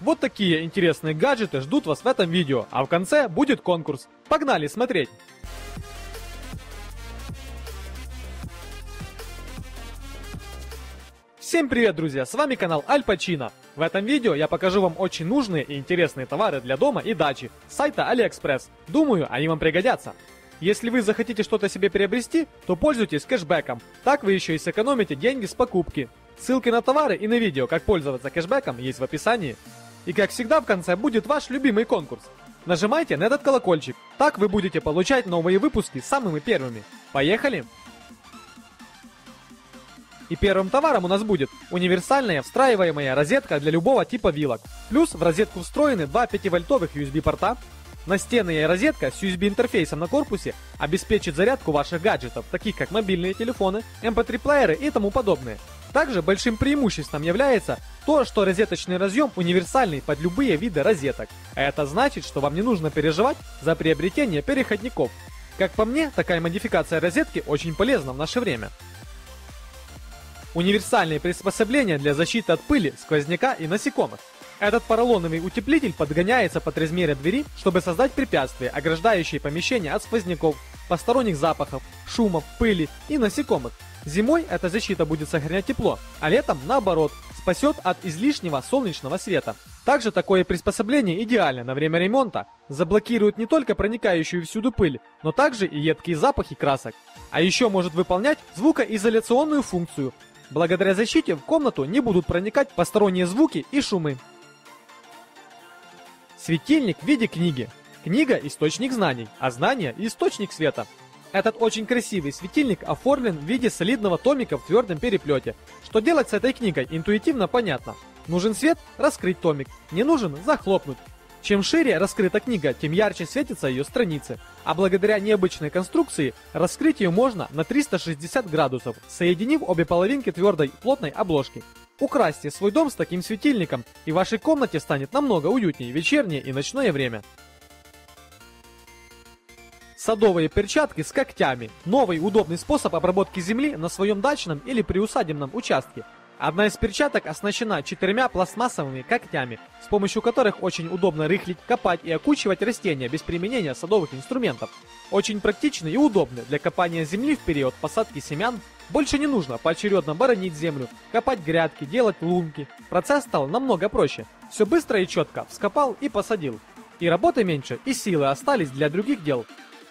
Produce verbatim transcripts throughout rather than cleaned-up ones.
Вот такие интересные гаджеты ждут вас в этом видео, а в конце будет конкурс. Погнали смотреть! Всем привет, друзья! С вами канал Аль Пачино. В этом видео я покажу вам очень нужные и интересные товары для дома и дачи с сайта Алиэкспресс. Думаю, они вам пригодятся. Если вы захотите что-то себе приобрести, то пользуйтесь кэшбэком. Так вы еще и сэкономите деньги с покупки. Ссылки на товары и на видео, как пользоваться кэшбэком, есть в описании. И как всегда в конце будет ваш любимый конкурс. Нажимайте на этот колокольчик, так вы будете получать новые выпуски самыми первыми. Поехали! И первым товаром у нас будет универсальная встраиваемая розетка для любого типа вилок. Плюс в розетку встроены два пятивольтовых ю эс би порта. Настенная розетка с ю эс би интерфейсом на корпусе обеспечит зарядку ваших гаджетов, таких как мобильные телефоны, эм пэ три плееры и тому подобное. Также большим преимуществом является то, что розеточный разъем универсальный под любые виды розеток. А это значит, что вам не нужно переживать за приобретение переходников. Как по мне, такая модификация розетки очень полезна в наше время. Универсальные приспособления для защиты от пыли, сквозняка и насекомых. Этот поролоновый утеплитель подгоняется под размеры двери, чтобы создать препятствие, ограждающее помещение от сквозняков, посторонних запахов, шумов, пыли и насекомых. Зимой эта защита будет сохранять тепло, а летом, наоборот, спасет от излишнего солнечного света. Также такое приспособление идеально на время ремонта, заблокирует не только проникающую всюду пыль, но также и едкие запахи красок. А еще может выполнять звукоизоляционную функцию. Благодаря защите в комнату не будут проникать посторонние звуки и шумы. Светильник в виде книги. Книга – источник знаний, а знания – источник света. Этот очень красивый светильник оформлен в виде солидного томика в твердом переплете. Что делать с этой книгой, интуитивно понятно. Нужен свет – раскрыть томик, не нужен – захлопнуть. Чем шире раскрыта книга, тем ярче светятся ее страницы. А благодаря необычной конструкции, раскрыть ее можно на триста шестьдесят градусов, соединив обе половинки твердой плотной обложки. Украсьте свой дом с таким светильником, и в вашей комнате станет намного уютнее в вечернее и ночное время. Садовые перчатки с когтями. Новый удобный способ обработки земли на своем дачном или приусадебном участке. Одна из перчаток оснащена четырьмя пластмассовыми когтями, с помощью которых очень удобно рыхлить, копать и окучивать растения без применения садовых инструментов. Очень практичны и удобны для копания земли в период посадки семян. Больше не нужно поочередно боронить землю, копать грядки, делать лунки. Процесс стал намного проще. Все быстро и четко, вскопал и посадил. И работы меньше, и силы остались для других дел.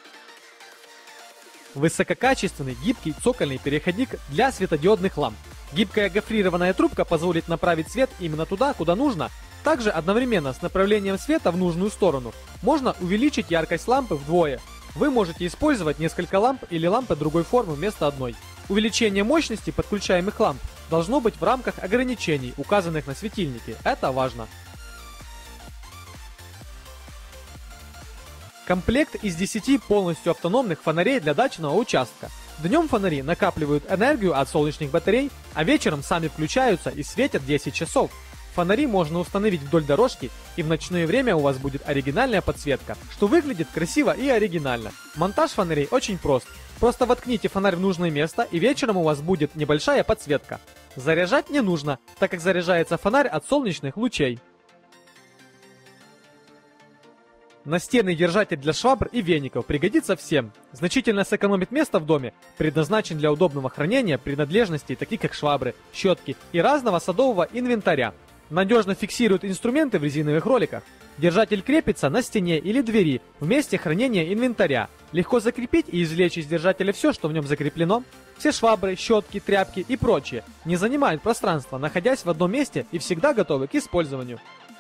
Высококачественный гибкий цокольный переходник для светодиодных ламп. Гибкая гофрированная трубка позволит направить свет именно туда, куда нужно. Также одновременно с направлением света в нужную сторону можно увеличить яркость лампы вдвое. Вы можете использовать несколько ламп или лампы другой формы вместо одной. Увеличение мощности подключаемых ламп должно быть в рамках ограничений, указанных на светильнике. Это важно. Комплект из десяти полностью автономных фонарей для дачного участка. Днем фонари накапливают энергию от солнечных батарей, а вечером сами включаются и светят десять часов. Фонари можно установить вдоль дорожки, и в ночное время у вас будет оригинальная подсветка, что выглядит красиво и оригинально. Монтаж фонарей очень прост. Просто воткните фонарь в нужное место, и вечером у вас будет небольшая подсветка. Заряжать не нужно, так как заряжается фонарь от солнечных лучей. Настенный держатель для швабр и веников пригодится всем. Значительно сэкономит место в доме, предназначен для удобного хранения принадлежностей, таких как швабры, щетки и разного садового инвентаря. Надежно фиксирует инструменты в резиновых роликах. Держатель крепится на стене или двери в месте хранения инвентаря. Легко закрепить и извлечь из держателя все, что в нем закреплено. Все швабры, щетки, тряпки и прочее не занимают пространства, находясь в одном месте и всегда готовы к использованию.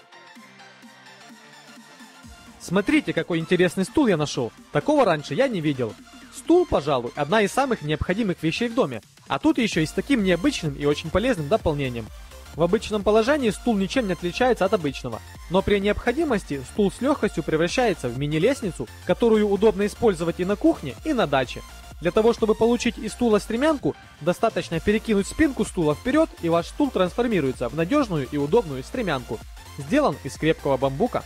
Смотрите, какой интересный стул я нашел. Такого раньше я не видел. Стул, пожалуй, одна из самых необходимых вещей в доме. А тут еще и с таким необычным и очень полезным дополнением. В обычном положении стул ничем не отличается от обычного. Но при необходимости стул с легкостью превращается в мини-лестницу, которую удобно использовать и на кухне, и на даче. Для того, чтобы получить из стула стремянку, достаточно перекинуть спинку стула вперед, и ваш стул трансформируется в надежную и удобную стремянку. Сделан из крепкого бамбука.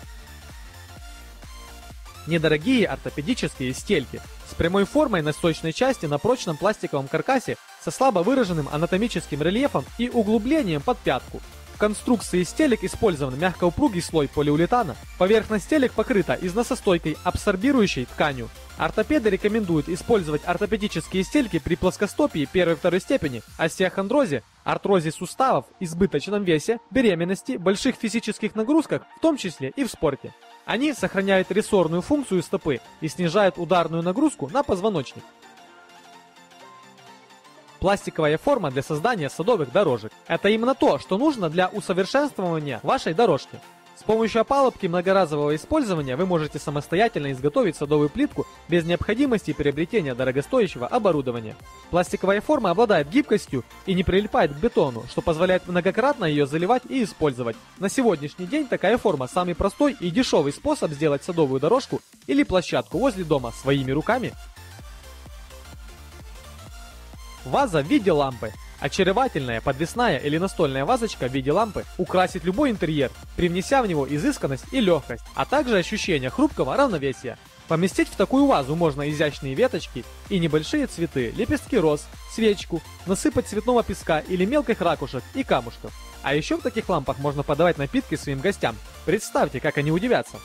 Недорогие ортопедические стельки с прямой формой на сточной части на прочном пластиковом каркасе со слабо выраженным анатомическим рельефом и углублением под пятку. В конструкции стелек использован мягкоупругий слой полиуретана. Поверхность стелек покрыта износостойкой абсорбирующей тканью. Ортопеды рекомендуют использовать ортопедические стельки при плоскостопии первой и второй степени, остеохондрозе, артрозе суставов, избыточном весе, беременности, больших физических нагрузках, в том числе и в спорте. Они сохраняют рессорную функцию стопы и снижают ударную нагрузку на позвоночник. Пластиковая форма для создания садовых дорожек. Это именно то, что нужно для усовершенствования вашей дорожки. С помощью опалубки многоразового использования вы можете самостоятельно изготовить садовую плитку без необходимости приобретения дорогостоящего оборудования. Пластиковая форма обладает гибкостью и не прилипает к бетону, что позволяет многократно ее заливать и использовать. На сегодняшний день такая форма самый простой и дешевый способ сделать садовую дорожку или площадку возле дома своими руками. Ваза в виде лампы. Очаровательная подвесная или настольная вазочка в виде лампы украсит любой интерьер, привнеся в него изысканность и легкость, а также ощущение хрупкого равновесия. Поместить в такую вазу можно изящные веточки и небольшие цветы, лепестки роз, свечку, насыпать цветного песка или мелких ракушек и камушков. А еще в таких лампах можно подавать напитки своим гостям. Представьте, как они удивятся.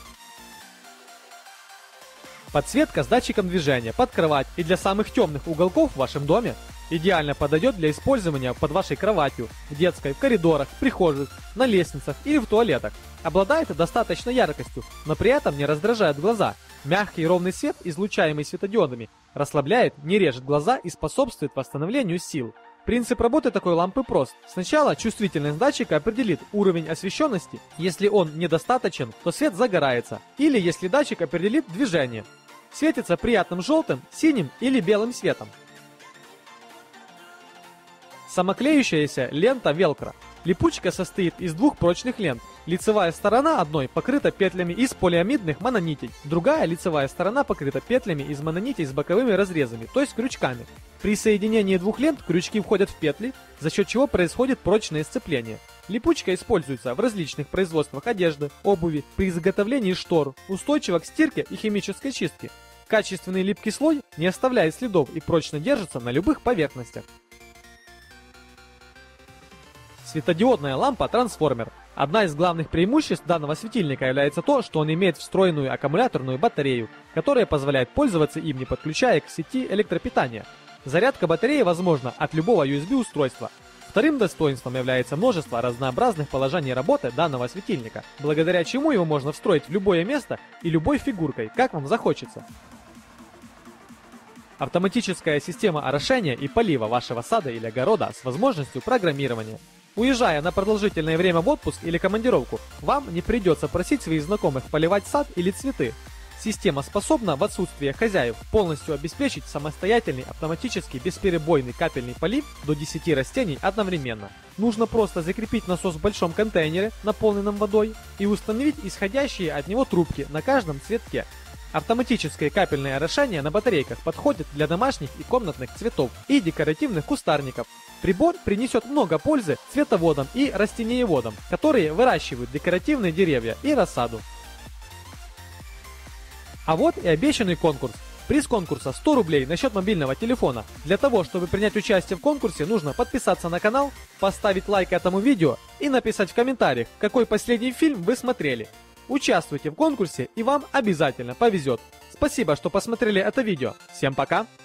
Подсветка с датчиком движения под кровать и для самых темных уголков в вашем доме. Идеально подойдет для использования под вашей кроватью, в детской, в коридорах, в прихожих, на лестницах или в туалетах. Обладает достаточной яркостью, но при этом не раздражает глаза. Мягкий и ровный свет, излучаемый светодиодами, расслабляет, не режет глаза и способствует восстановлению сил. Принцип работы такой лампы прост. Сначала чувствительность датчика определит уровень освещенности. Если он недостаточен, то свет загорается. Или если датчик определит движение. Светится приятным желтым, синим или белым светом. Самоклеющаяся лента велкро. Липучка состоит из двух прочных лент. Лицевая сторона одной покрыта петлями из полиамидных мононитей, другая лицевая сторона покрыта петлями из мононитей с боковыми разрезами, то есть крючками. При соединении двух лент крючки входят в петли, за счет чего происходит прочное сцепление. Липучка используется в различных производствах одежды, обуви, при изготовлении штор, устойчива к стирке и химической чистке. Качественный липкий слой не оставляет следов и прочно держится на любых поверхностях. Светодиодная лампа-трансформер. Одна из главных преимуществ данного светильника является то, что он имеет встроенную аккумуляторную батарею, которая позволяет пользоваться им, не подключая к сети электропитания. Зарядка батареи возможна от любого ю эс би-устройства. Вторым достоинством является множество разнообразных положений работы данного светильника, благодаря чему его можно встроить в любое место и любой фигуркой, как вам захочется. Автоматическая система орошения и полива вашего сада или огорода с возможностью программирования. Уезжая на продолжительное время в отпуск или командировку, вам не придется просить своих знакомых поливать сад или цветы. Система способна в отсутствие хозяев полностью обеспечить самостоятельный автоматический бесперебойный капельный полив до десяти растений одновременно. Нужно просто закрепить насос в большом контейнере, наполненном водой, и установить исходящие от него трубки на каждом цветке. Автоматическое капельное орошение на батарейках подходит для домашних и комнатных цветов и декоративных кустарников. Прибор принесет много пользы цветоводам и растениеводам, которые выращивают декоративные деревья и рассаду. А вот и обещанный конкурс. Приз конкурса сто рублей на счет мобильного телефона. Для того, чтобы принять участие в конкурсе, нужно подписаться на канал, поставить лайк этому видео и написать в комментариях, какой последний фильм вы смотрели. Участвуйте в конкурсе, и вам обязательно повезет. Спасибо, что посмотрели это видео. Всем пока!